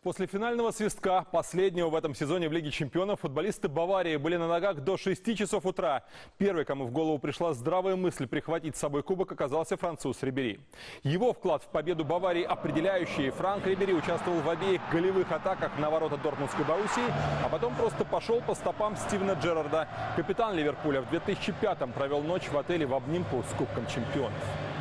После финального свистка, последнего в этом сезоне в Лиге чемпионов, футболисты Баварии были на ногах до 6 часов утра. Первый, кому в голову пришла здравая мысль прихватить с собой кубок, оказался француз Рибери. Его вклад в победу Баварии определяющий. Франк Рибери участвовал в обеих голевых атаках на ворота Дортмундской Боруссии, а потом просто пошел по стопам Стивена Джеррарда. Капитан Ливерпуля в 2005-м провел ночь в отеле в обнимку с Кубком чемпионов.